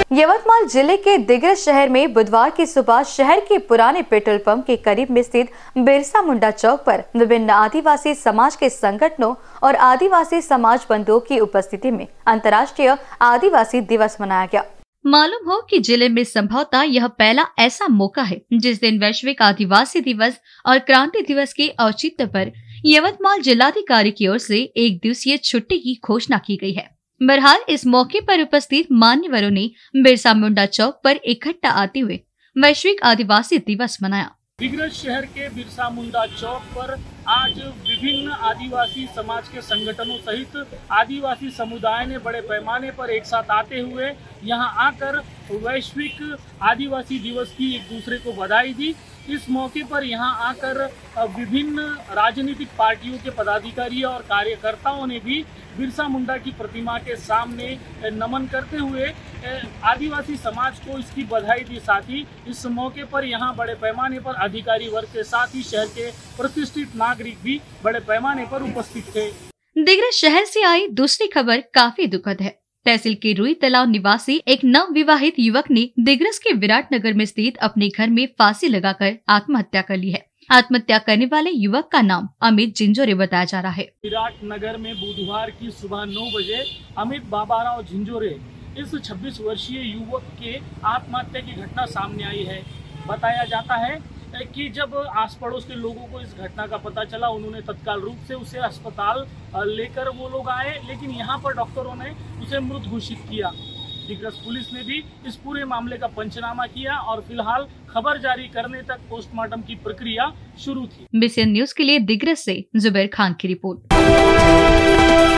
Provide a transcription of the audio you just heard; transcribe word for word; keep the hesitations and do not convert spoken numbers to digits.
यवतमाल जिले के दिग्रस शहर में बुधवार की सुबह शहर के पुराने पेट्रोल पंप के करीब में स्थित बिरसा मुंडा चौक पर विभिन्न आदिवासी समाज के संगठनों और आदिवासी समाज बंधुओं की उपस्थिति में अंतर्राष्ट्रीय आदिवासी दिवस मनाया गया। मालूम हो कि जिले में संभवतः यह पहला ऐसा मौका है जिस दिन वैश्विक आदिवासी दिवस और क्रांति दिवस के औचित्य पर यवतमाल जिलाधिकारी की ओर से एक दिवसीय छुट्टी की घोषणा की गई है। बहरहाल इस मौके पर उपस्थित मान्यवरों ने बिरसा मुंडा चौक पर इकट्ठा आते हुए वैश्विक आदिवासी दिवस मनाया। दिग्रस शहर के बिरसा मुंडा चौक पर आज विभिन्न आदिवासी समाज के संगठनों सहित आदिवासी समुदाय ने बड़े पैमाने पर एक साथ आते हुए यहां आकर वैश्विक आदिवासी दिवस की एक दूसरे को बधाई दी। इस मौके पर यहां आकर विभिन्न राजनीतिक पार्टियों के पदाधिकारी और कार्यकर्ताओं ने भी बिरसा मुंडा की प्रतिमा के सामने नमन करते हुए आदिवासी समाज को इसकी बधाई दी। साथ ही इस मौके पर यहां बड़े पैमाने पर अधिकारी वर्ग के साथ ही शहर के प्रतिष्ठित नागरिक भी बड़े पैमाने पर उपस्थित थे। दिग्रस शहर से आई दूसरी खबर काफी दुखद है। तहसील के रुई तालाब निवासी एक नव विवाहित युवक ने दिग्रस के विराटनगर में स्थित अपने घर में फांसी लगाकर आत्महत्या कर ली है। आत्महत्या करने वाले युवक का नाम अमित झिंझोरे बताया जा रहा है। विराटनगर में बुधवार की सुबह नौ बजे अमित बाबाराव झिंझोरे इस छब्बीस वर्षीय युवक के आत्महत्या की घटना सामने आई है। बताया जाता है कि जब आस पड़ोस के लोगों को इस घटना का पता चला, उन्होंने तत्काल रूप से उसे अस्पताल लेकर वो लोग आए, लेकिन यहाँ पर डॉक्टरों ने उसे मृत घोषित किया। दिग्रस पुलिस ने भी इस पूरे मामले का पंचनामा किया और फिलहाल खबर जारी करने तक पोस्टमार्टम की प्रक्रिया शुरू थी। बीसीएन न्यूज के लिए दिग्रस से जुबैर खान की रिपोर्ट।